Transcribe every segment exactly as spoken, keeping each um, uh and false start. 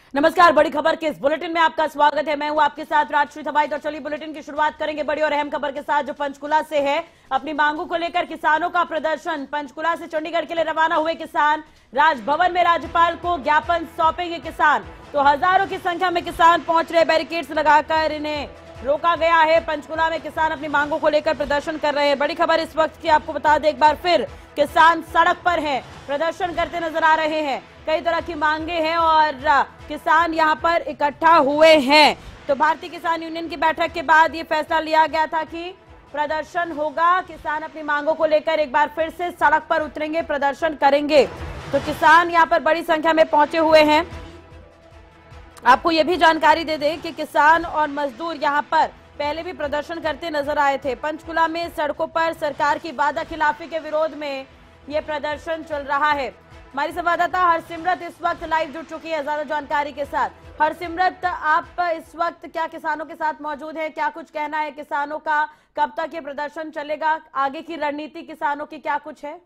नमस्कार, बड़ी खबर के इस बुलेटिन में आपका स्वागत है। मैं हूं आपके साथ राजश्री थवाई। तो चलिए बुलेटिन की शुरुआत करेंगे बड़ी और अहम खबर के साथ, जो पंचकुला से है। अपनी मांगों को लेकर किसानों का प्रदर्शन। पंचकुला से चंडीगढ़ के लिए रवाना हुए किसान राजभवन में राज्यपाल को ज्ञापन सौंपेंगे किसान। तो हजारों की संख्या में किसान पहुंच रहे, बैरिकेड्स लगाकर इन्हें रोका गया है। पंचकुला में किसान अपनी मांगों को लेकर प्रदर्शन कर रहे हैं। बड़ी खबर इस वक्त की आपको बता दें एक बार फिर, किसान सड़क पर हैं, प्रदर्शन करते नजर आ रहे हैं। कई तरह की मांगे हैं और किसान यहां पर इकट्ठा हुए हैं। तो भारतीय किसान यूनियन की बैठक के बाद ये फैसला लिया गया था कि प्रदर्शन होगा। किसान अपनी मांगों को लेकर एक बार फिर से सड़क पर उतरेंगे, प्रदर्शन करेंगे। तो किसान यहां पर बड़ी संख्या में पहुंचे हुए हैं। आपको यह भी जानकारी दे दें कि किसान और मजदूर यहां पर पहले भी प्रदर्शन करते नजर आए थे। पंचकुला में सड़कों पर सरकार की वादा खिलाफी के विरोध में ये प्रदर्शन चल रहा है। हमारी संवाददाता हरसिमरत इस वक्त लाइव जुड़ चुकी है ज्यादा जानकारी के साथ। हरसिमरत, आप इस वक्त क्या किसानों के साथ मौजूद हैं? क्या कुछ कहना है किसानों का? कब तक ये प्रदर्शन चलेगा? आगे की रणनीति किसानों की क्या कुछ है?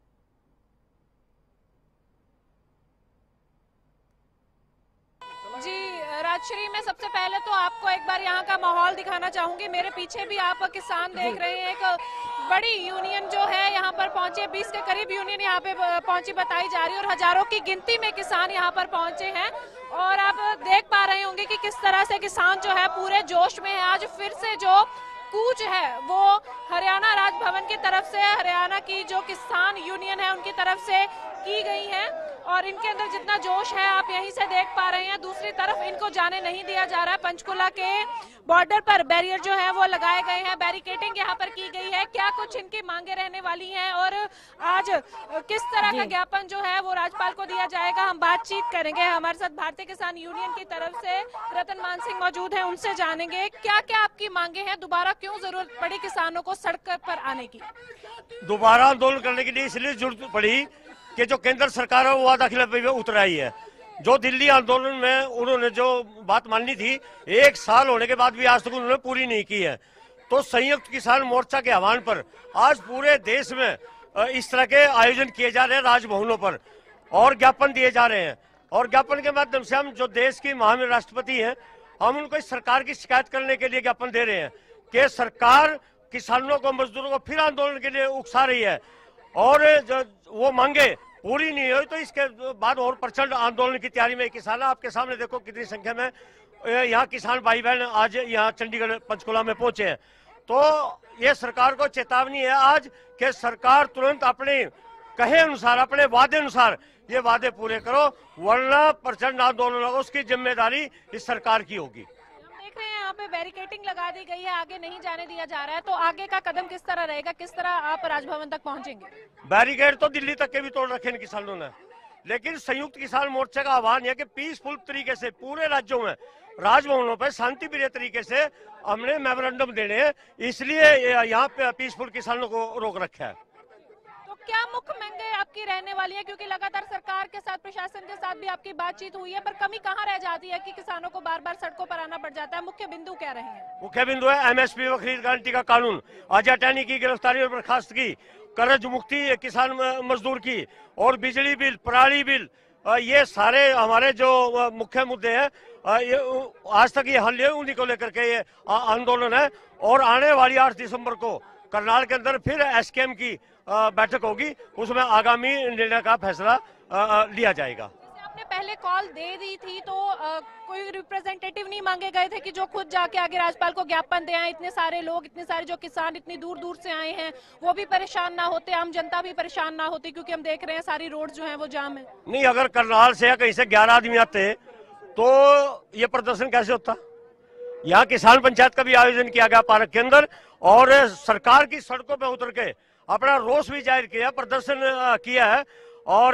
जी राजश्री, मैं सबसे पहले तो आपको एक बार यहाँ का माहौल दिखाना चाहूंगी। मेरे पीछे भी आप किसान देख रहे हैं। एक बड़ी यूनियन जो है यहाँ पर पहुंचे, बीस के करीब यूनियन यहाँ पे पहुंची बताई जा रही है और हजारों की गिनती में किसान यहाँ पर पहुंचे हैं। और आप देख पा रहे होंगे कि किस तरह से किसान जो है पूरे जोश में है। आज फिर से जो कूच है वो हरियाणा राजभवन की तरफ से, हरियाणा की जो किसान यूनियन है उनकी तरफ से की गई है। और इनके अंदर जितना जोश है आप यहीं से देख पा रहे हैं। दूसरी तरफ इनको जाने नहीं दिया जा रहा है। पंचकुला के बॉर्डर पर बैरियर जो है वो लगाए गए हैं, बैरिकेडिंग यहाँ पर की गई है। क्या कुछ इनकी मांगे रहने वाली हैं और आज किस तरह का ज्ञापन जो है वो राज्यपाल को दिया जाएगा, हम बातचीत करेंगे। हमारे साथ भारतीय किसान यूनियन की तरफ से रतन मान सिंह मौजूद है, उनसे जानेंगे क्या क्या आपकी मांगे हैं। दोबारा क्यों जरूरत पड़ी किसानों को सड़क पर आने की? दोबारा आंदोलन करने के लिए इसलिए जरूरत पड़ी कि जो केंद्र सरकार है वो वादा खिलाफी में उतर आई है। जो दिल्ली आंदोलन में उन्होंने जो बात मानी थी, एक साल होने के बाद भी आज तक उन्होंने पूरी नहीं की है। तो संयुक्त किसान मोर्चा के आह्वान पर आज पूरे देश में इस तरह के आयोजन किए जा रहे हैं राजभवनों पर, और ज्ञापन दिए जा रहे हैं। और ज्ञापन के माध्यम से हम जो देश की महामहिम राष्ट्रपति हैं, हम उनको इस सरकार की शिकायत करने के लिए ज्ञापन दे रहे हैं कि सरकार किसानों को, मजदूरों को फिर आंदोलन के लिए उकसा रही है। और जो वो मांगे पूरी नहीं हुई तो इसके बाद और प्रचंड आंदोलन की तैयारी में किसान। आपके सामने देखो कितनी संख्या में यहाँ किसान भाई बहन आज यहाँ चंडीगढ़ पंचकुला में पहुंचे हैं। तो ये सरकार को चेतावनी है आज कि सरकार तुरंत अपने कहे अनुसार, अपने वादे अनुसार ये वादे पूरे करो, वरना प्रचंड आंदोलन होगा, उसकी जिम्मेदारी इस सरकार की होगी। देख रहे हैं यहाँ पे बैरिकेडिंग लगा दी गई है, आगे नहीं जाने दिया जा रहा है। तो आगे का कदम किस तरह रहेगा? किस तरह आप राजभवन तक पहुंचेंगे? बैरिकेड तो दिल्ली तक के भी तोड़ रखे इन किसानों ने, लेकिन संयुक्त किसान मोर्चा का आह्वान है कि पीसफुल तरीके से पूरे राज्यों में राजभवनों पर शांति प्रिय तरीके से हमने मेमोरेंडम देने हैं, इसलिए यहाँ पे पीसफुल किसानों को रोक रखा है। तो क्या मुख्य मांगे आपकी रहने वाली है? क्योंकि लगातार सरकार के साथ, प्रशासन के साथ भी आपकी बातचीत हुई है, पर कमी कहाँ रह जाती है कि किसानों को बार बार सड़कों पर आना पड़ जाता है? मुख्य बिंदु क्या रहे हैं? मुख्य बिंदु है एमएसपी व खरीद गारंटी का कानून, अजय टैनी की गिरफ्तारी और बर्खास्तगी, कर्ज मुक्ति किसान मजदूर की, और बिजली बिल, पराली बिल, ये सारे हमारे जो मुख्य मुद्दे हैं। ये आज तक ये हल है, उन्हीं को लेकर के ये आंदोलन है। और आने वाली आठ दिसंबर को करनाल के अंदर फिर एसकेएम की बैठक होगी, उसमें आगामी निर्णय का फैसला लिया जाएगा। आपने पहले कॉल दे दी थी तो आ, कोई रिप्रेजेंटेटिव नहीं मांगे गए थे कि जो खुद जाके आगे राज्यपाल को ज्ञापन दे आए? इतने सारे लोग, इतने सारे जो किसान इतनी दूर दूर से आए हैं, वो भी परेशान ना होते, आम जनता भी परेशान ना होती? क्योंकि हम देख रहे हैं सारी रोड जो है वो जाम है। नहीं, अगर करनाल से या कहीं से ग्यारह आदमी आते तो ये प्रदर्शन कैसे होता? यहाँ किसान पंचायत का भी आयोजन किया गया पार्क के अंदर, और सरकार की सड़कों पे उतर के अपना रोष भी जाहिर किया, प्रदर्शन किया है। और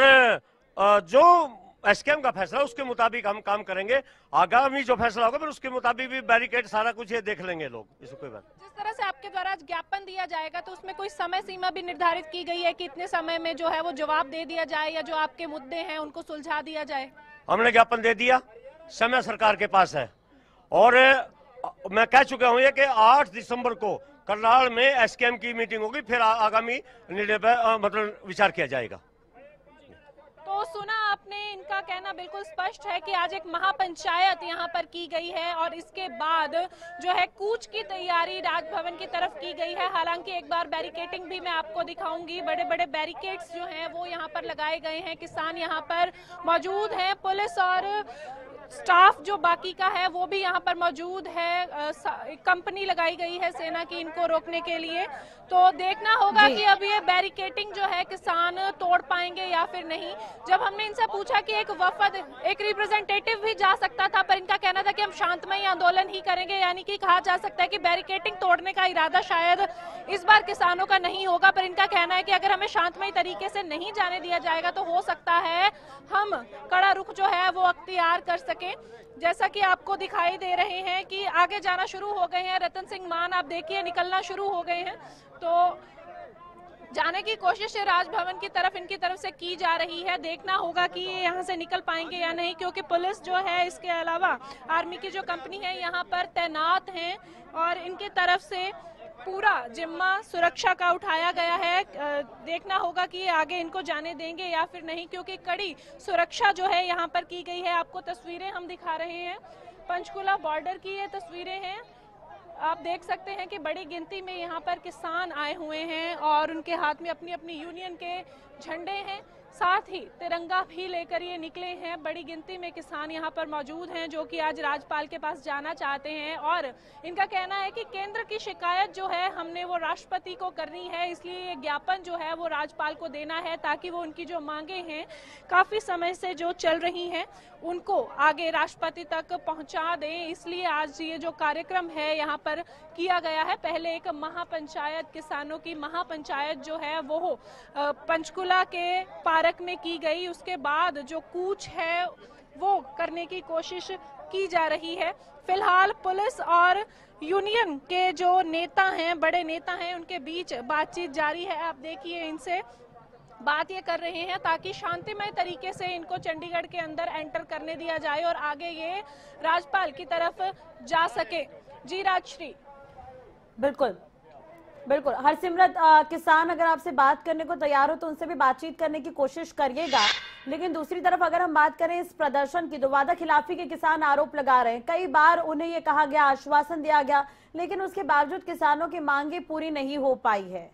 जो एसकेएम का फैसला उसके मुताबिक हम काम करेंगे। आगामी जो फैसला होगा फिर उसके मुताबिक भी बैरिकेड सारा कुछ ये देख लेंगे लोग, इसमें कोई बात। जिस तरह से आपके द्वारा ज्ञापन दिया जाएगा तो उसमें कोई समय सीमा भी निर्धारित की गई है कि इतने समय में जो है वो जवाब दे दिया जाए या जो आपके मुद्दे हैं उनको सुलझा दिया जाए? हमने ज्ञापन दे दिया, समय सरकार के पास है। और मैं कह चुका हूँ कि आठ दिसंबर को करनाल में एसकेएम की मीटिंग होगी, फिर आगामी निर्णय पर मतलब विचार किया जाएगा। तो सुना आपने इनका कहना बिल्कुल स्पष्ट है कि आज एक महापंचायत यहाँ पर की गई है और इसके बाद जो है कूच की तैयारी राजभवन की तरफ की गई है। हालांकि एक बार बैरिकेटिंग भी मैं आपको दिखाऊंगी, बड़े बड़े बैरिकेड्स जो हैं वो यहाँ पर लगाए गए हैं, किसान यहाँ पर मौजूद हैं, पुलिस और स्टाफ जो बाकी का है वो भी यहाँ पर मौजूद है। कंपनी लगाई गई है सेना की इनको रोकने के लिए। तो देखना होगा कि अब ये बैरिकेटिंग जो है किसान तोड़ पाएंगे या फिर नहीं। जब हमने इनसे पूछा कि एक वफद, एक रिप्रेजेंटेटिव भी जा सकता था, पर इनका कहना था कि हम शांतमय आंदोलन ही करेंगे, यानी कि कहा जा सकता है कि बैरिकेटिंग तोड़ने का इरादा शायद इस बार किसानों का नहीं होगा। पर इनका कहना है कि अगर हमें शांतमय तरीके से नहीं जाने दिया जाएगा तो हो सकता है हम कड़ा रुख जो है वो अख्तियार कर सके। जैसा कि आपको दिखाई दे रहे हैं कि आगे जाना शुरू हो गए हैं। रतन सिंह मान आप देखिए निकलना शुरू हो गए हैं, तो जाने की कोशिश राजभवन की तरफ इनकी तरफ से की जा रही है। देखना होगा कि ये यहाँ से निकल पाएंगे या नहीं, क्योंकि पुलिस जो है इसके अलावा आर्मी की जो कंपनी है यहाँ पर तैनात हैं और इनकी तरफ से पूरा जिम्मा सुरक्षा का उठाया गया है। देखना होगा कि ये आगे इनको जाने देंगे या फिर नहीं, क्योंकि कड़ी सुरक्षा जो है यहाँ पर की गई है। आपको तस्वीरें हम दिखा रहे हैं, पंचकुला बॉर्डर की ये तस्वीरें हैं। आप देख सकते हैं कि बड़ी गिनती में यहाँ पर किसान आए हुए हैं और उनके हाथ में अपनी अपनी यूनियन के झंडे हैं, साथ ही तिरंगा भी लेकर ये निकले हैं। बड़ी गिनती में किसान यहाँ पर मौजूद हैं जो कि आज राज्यपाल के पास जाना चाहते हैं और इनका कहना है कि केंद्र की शिकायत जो है हमने वो राष्ट्रपति को करनी है, इसलिए ये ज्ञापन जो है वो राज्यपाल को देना है ताकि वो उनकी जो मांगे हैं काफी समय से जो चल रही हैं उनको आगे राष्ट्रपति तक पहुंचा दें। इसलिए आज ये जो कार्यक्रम है यहाँ पर किया गया है। पहले एक महापंचायत, किसानों की महापंचायत जो है वो पंचकुला के पार्क में की गई, उसके बाद जो कूच है वो करने की कोशिश की जा रही है। फिलहाल पुलिस और यूनियन के जो नेता हैं, बड़े नेता हैं, उनके बीच बातचीत जारी है। आप देखिए इनसे बात ये कर रहे हैं ताकि शांतिमय तरीके से इनको चंडीगढ़ के अंदर एंटर करने दिया जाए और आगे ये राज्यपाल की तरफ जा सके। जी राजश्री। बिल्कुल बिल्कुल हरसिमरत, आ, किसान अगर आपसे बात करने को तैयार हो तो उनसे भी बातचीत करने की कोशिश करिएगा। लेकिन दूसरी तरफ अगर हम बात करें इस प्रदर्शन की, तो वादा खिलाफी के किसान आरोप लगा रहे हैं। कई बार उन्हें ये कहा गया, आश्वासन दिया गया, लेकिन उसके बावजूद किसानों की मांगे पूरी नहीं हो पाई है।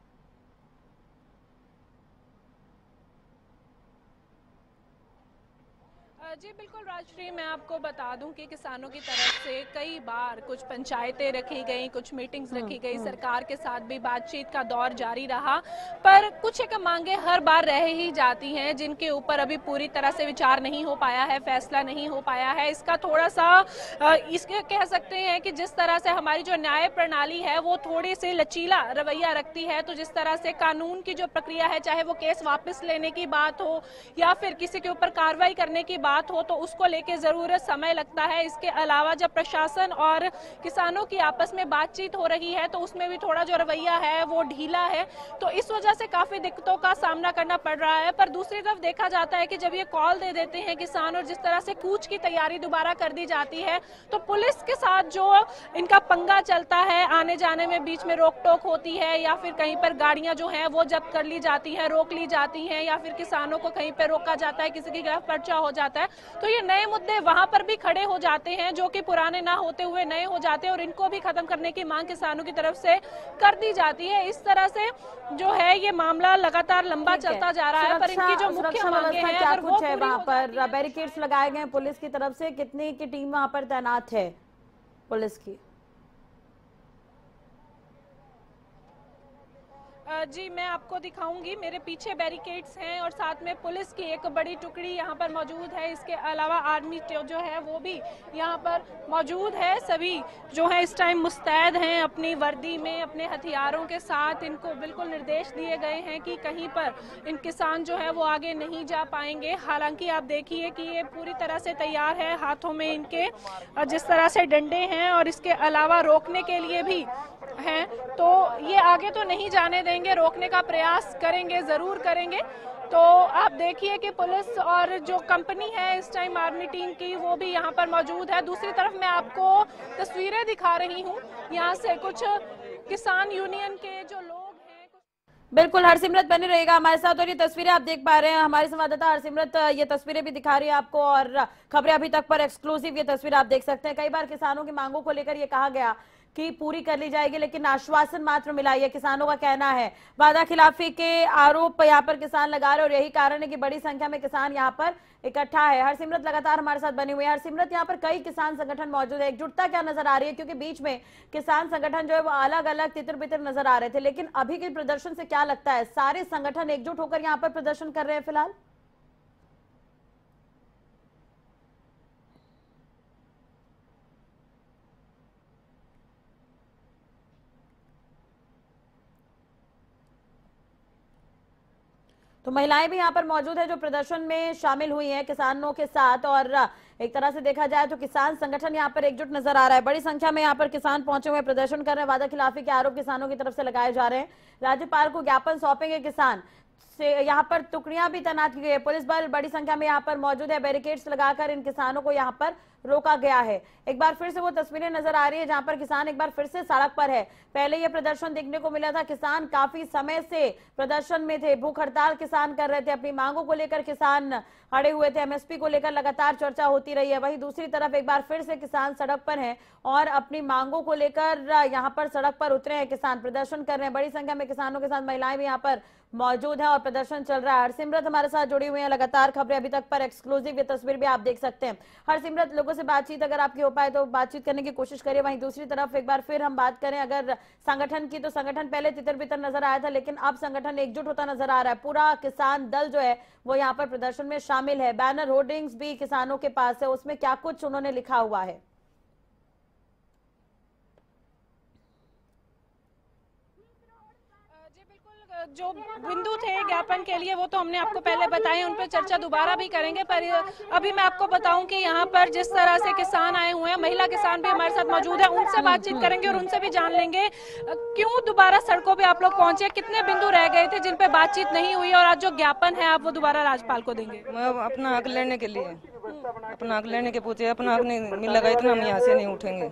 जी बिल्कुल राजश्री, मैं आपको बता दूं कि किसानों की तरफ से कई बार कुछ पंचायतें रखी गई, कुछ मीटिंग्स रखी गई, सरकार के साथ भी बातचीत का दौर जारी रहा, पर कुछ एक मांगे हर बार रह ही जाती हैं जिनके ऊपर अभी पूरी तरह से विचार नहीं हो पाया है, फैसला नहीं हो पाया है। इसका थोड़ा सा इसके कह सकते हैं कि जिस तरह से हमारी जो न्याय प्रणाली है वो थोड़ी सी लचीला रवैया रखती है, तो जिस तरह से कानून की जो प्रक्रिया है, चाहे वो केस वापस लेने की बात हो या फिर किसी के ऊपर कार्रवाई करने की बात हो, तो उसको लेके जरूर समय लगता है। इसके अलावा जब प्रशासन और किसानों की आपस में बातचीत हो रही है तो उसमें भी थोड़ा जो रवैया है वो ढीला है, तो इस वजह से काफी दिक्कतों का सामना करना पड़ रहा है। पर दूसरी तरफ देखा जाता है कि जब ये कॉल दे देते हैं किसान और जिस तरह से कूच की तैयारी दोबारा कर दी जाती है, तो पुलिस के साथ जो इनका पंगा चलता है, आने जाने में बीच में रोक टोक होती है या फिर कहीं पर गाड़ियां जो है वो जब्त कर ली जाती है, रोक ली जाती है, या फिर किसानों को कहीं पर रोका जाता है, किसी के खिलाफ पर्चा हो जाता है, तो ये नए मुद्दे वहां पर भी खड़े हो जाते हैं जो कि पुराने ना होते हुए नए हो जाते हैं और इनको भी खत्म करने की मांग किसानों की तरफ से कर दी जाती है। इस तरह से जो है ये मामला लगातार लंबा चलता जा रहा है, पर इनकी जो मुख्य मांगे हैं अगर वो पूरी वहां पर बैरिकेड्स लगाए गए पुलिस की तरफ से, कितनी की टीम वहां पर तैनात है पुलिस की? जी मैं आपको दिखाऊंगी, मेरे पीछे बैरिकेड्स हैं और साथ में पुलिस की एक बड़ी टुकड़ी यहाँ पर मौजूद है। इसके अलावा आर्मी जो है वो भी यहाँ पर मौजूद है। सभी जो है इस टाइम मुस्तैद हैं अपनी वर्दी में, अपने हथियारों के साथ। इनको बिल्कुल निर्देश दिए गए हैं कि कहीं पर इन किसान जो है वो आगे नहीं जा पाएंगे। हालांकि आप देखिए कि ये पूरी तरह से तैयार है, हाथों में इनके जिस तरह से डंडे हैं और इसके अलावा रोकने के लिए भी हैं, तो ये आगे तो नहीं जाने देंगे, रोकने का प्रयास करेंगे, जरूर करेंगे। तो आप देखिए कि पुलिस और जो कंपनी है इस टाइम आर्मी टीम की वो भी यहाँ पर मौजूद है। दूसरी तरफ मैं आपको तस्वीरें दिखा रही हूँ यहाँ से कुछ किसान यूनियन के जो लोग हैं। बिल्कुल, हरसिमरत बनी रहेगा हमारे साथ। और ये तस्वीरें आप देख पा रहे हैं, हमारी संवाददाता हरसिमरत ये तस्वीरें भी दिखा रही है आपको, और खबरें अभी तक पर एक्सक्लूसिव ये तस्वीर आप देख सकते हैं। कई बार किसानों की मांगों को लेकर ये कहा गया कि पूरी कर ली जाएगी, लेकिन आश्वासन मात्र मिला। ये किसानों का कहना है। वादा खिलाफी के आरोप यहाँ पर किसान लगा रहे, और यही कारण है कि बड़ी संख्या में किसान यहाँ पर इकट्ठा है। हरसिमरत लगातार हमारे साथ बनी हुई है। हरसिमरत, यहाँ पर कई किसान संगठन मौजूद है, एकजुटता क्या नजर आ रही है? क्योंकि बीच में किसान संगठन जो है वो अलग अलग तितर बितर नजर आ रहे थे, लेकिन अभी के प्रदर्शन से क्या लगता है, सारे संगठन एकजुट होकर यहाँ पर प्रदर्शन कर रहे हैं फिलहाल? तो महिलाएं भी यहाँ पर मौजूद है जो प्रदर्शन में शामिल हुई हैं किसानों के साथ, और एक तरह से देखा जाए तो किसान संगठन यहाँ पर एकजुट नजर आ रहा है। बड़ी संख्या में यहाँ पर किसान पहुंचे हुए प्रदर्शन कर रहे हैं। वादा खिलाफी के आरोप किसानों की तरफ से लगाए जा रहे हैं। राज्यपाल को ज्ञापन सौंपेंगे किसान, से यहाँ पर टुकड़ियां भी तैनात की गई है। पुलिस बल बड़ी संख्या में यहाँ पर मौजूद है। बैरिकेड्स लगाकर इन किसानों को यहाँ पर रोका गया है। एक बार फिर से वो तस्वीरें नजर आ रही है जहां पर किसान एक बार फिर से सड़क पर है। पहले ये प्रदर्शन देखने को मिला था, किसान काफी समय से प्रदर्शन में थे, भूख हड़ताल किसान कर रहे थे, अपनी मांगों को लेकर किसान अड़े हुए थे। एमएसपी को लेकर लगातार चर्चा होती रही है। वहीं दूसरी तरफ एक बार फिर से किसान सड़क पर हैं और अपनी मांगों को लेकर यहाँ पर सड़क पर उतरे हैं, किसान प्रदर्शन कर रहे हैं। बड़ी संख्या में किसानों के साथ महिलाएं भी यहाँ पर मौजूद है और प्रदर्शन चल रहा है। हरसिमरत हमारे साथ जुड़ी हुई है, लगातार खबरें अभी तक पर एक्सक्लूसिव ये तस्वीर भी आप देख सकते हैं। हरसिमरत, लोगों से बातचीत अगर आपकी हो पाए तो बातचीत करने की कोशिश करिए। वहीं दूसरी तरफ एक बार फिर हम बात करें अगर संगठन की, तो संगठन पहले तितर बितर नजर आया था, लेकिन अब संगठन एकजुट होता नजर आ रहा है। पूरा किसान दल जो है वो यहाँ पर प्रदर्शन में शामिल है। बैनर होर्डिंग्स भी किसानों के पास है, उसमें क्या कुछ उन्होंने लिखा हुआ है? जो बिंदु थे ज्ञापन के लिए वो तो हमने आपको पहले बताए, उन पर चर्चा दोबारा भी करेंगे। पर अभी मैं आपको बताऊं कि यहाँ पर जिस तरह से किसान आए हुए हैं, महिला किसान भी हमारे साथ मौजूद है, उनसे बातचीत करेंगे और उनसे भी जान लेंगे क्यों दोबारा सड़कों पे आप लोग पहुंचे, कितने बिंदु रह गए थे जिन पे बातचीत नहीं हुई और आज जो ज्ञापन है आप वो दोबारा राज्यपाल को देंगे। अपना हक लेने के लिए, अपना हक लेने के पूछे, अपना हक नहीं मिलेगा इतना हम यहाँ से नहीं उठेंगे,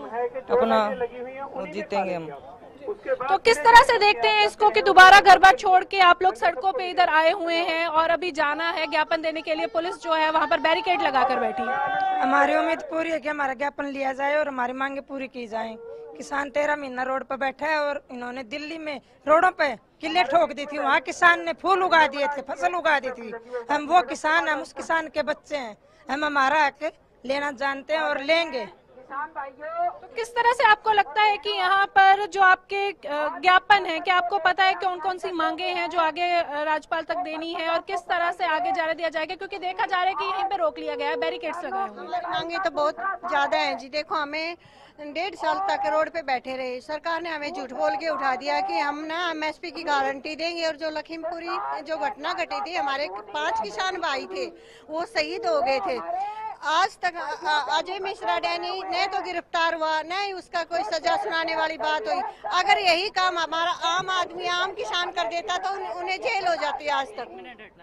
अपना जीतेंगे हम। तो किस तरह से देखते हैं इसको कि दोबारा घर बार छोड़ के आप लोग सड़कों पे इधर आए हुए हैं और अभी जाना है ज्ञापन देने के लिए, पुलिस जो है वहाँ पर बैरिकेड लगाकर बैठी है? हमारी उम्मीद पूरी है कि हमारा ज्ञापन लिया जाए और हमारी मांगे पूरी की जाए। किसान तेरह महीना रोड पर बैठा है और इन्होंने दिल्ली में रोडों पे किले ठोक दी थी, वहाँ किसान ने फूल उगा दिए थे, फसल उगा दी थी। हम वो किसान, हम उस किसान के बच्चे हैं, हम हमारा हक लेना जानते हैं और लेंगे। तो किस तरह से आपको लगता है कि यहाँ पर जो आपके ज्ञापन है, क्या आपको पता है कौन कौन सी मांगे हैं जो आगे राज्यपाल तक देनी है और किस तरह से आगे जाने दिया जाएगा? क्योंकि देखा जा रहा है कि यहीं पे रोक लिया गया है, बैरिकेड्स लगाए हुए हैं। मांगे तो बहुत ज्यादा है जी। देखो, हमें डेढ़ साल तक रोड पे बैठे रहे, सरकार ने हमें झूठ बोल के उठा दिया कि हम ना एमएसपी की गारंटी देंगे, और जो लखीमपुरी जो घटना घटी थी, हमारे पांच किसान भाई थे वो शहीद हो गए थे। आज तक अजय मिश्रा डैनी न तो गिरफ्तार हुआ, न ही उसका कोई सजा सुनाने वाली बात हुई। अगर यही काम हमारा आम आदमी, आम किसान कर देता तो उन्हें जेल हो जाती। आज तक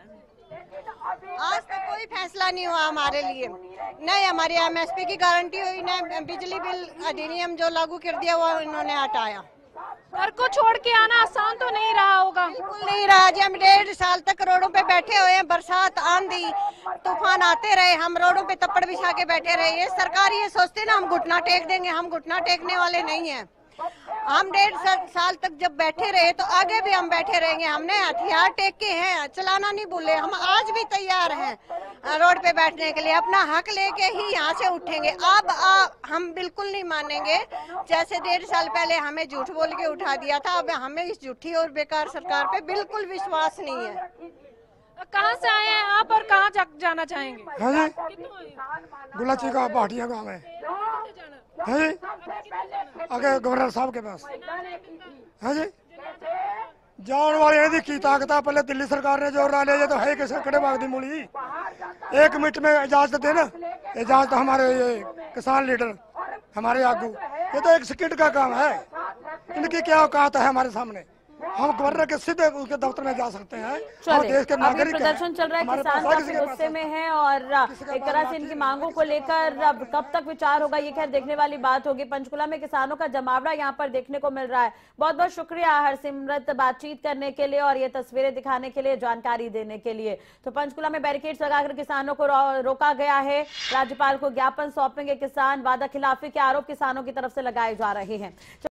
आज तक कोई फैसला नहीं हुआ हमारे लिए, न हमारी एमएसपी की गारंटी हुई, न बिजली बिल अधिनियम जो लागू कर दिया वो इन्होंने हटाया। घर को छोड़ के आना आसान तो नहीं रहा होगा? बिल्कुल नहीं रहा जी। हम डेढ़ साल तक रोडों पे बैठे हुए हैं, बरसात आंधी तूफान आते रहे, हम रोडों पे तप्पड़ बिछा के बैठे रहे। ये सरकार ये सोचते ना हम घुटना टेक देंगे, हम घुटना टेकने वाले नहीं हैं। हम डेढ़ साल तक जब बैठे रहे तो आगे भी हम बैठे रहेंगे। हमने हथियार टेक के हैं, चलाना नहीं भूले। हम आज भी तैयार हैं रोड पे बैठने के लिए, अपना हक लेके ही यहाँ से उठेंगे। अब आ, हम बिल्कुल नहीं मानेंगे जैसे डेढ़ साल पहले हमें झूठ बोल के उठा दिया था। अब हमें इस झूठी और बेकार सरकार पे बिल्कुल विश्वास नहीं है। कहाँ से आए हैं आप और कहाँ जा, जाना चाहेंगे? गुलाची का भाटिया गाँव है, है जी, आगे गवर्नर साहब के पास है जी। जान वाले की ताकत पहले दिल्ली सरकार ने जोर डाले, ये तो है कि कड़े भाग दी मूली। एक मिनट में इजाजत दे ना, इजाजत हमारे ये किसान लीडर हमारे आगू, ये तो एक सेकंड का काम है। इनकी क्या औकात है हमारे सामने? हम गवर्नर के सीधे उसके दफ्तर में जा सकते हैं। चलिए, देश के अब ये नागरिक प्रदर्शन चल रहा है, किसान काफी गुस्से में है और एक तरह से इनकी मांगों को लेकर अब कब तक विचार होगा ये खैर देखने वाली बात होगी। पंचकुला में किसानों का जमावड़ा यहाँ पर देखने को मिल रहा है। बहुत बहुत शुक्रिया हरसिमरत बातचीत करने के लिए और ये तस्वीरें दिखाने के लिए, जानकारी देने के लिए। तो पंचकुला में बैरिकेड्स लगाकर किसानों को रोका गया है। राज्यपाल को ज्ञापन सौंपेंगे किसान, वादा खिलाफी के आरोप किसानों की तरफ से लगाए जा रहे हैं।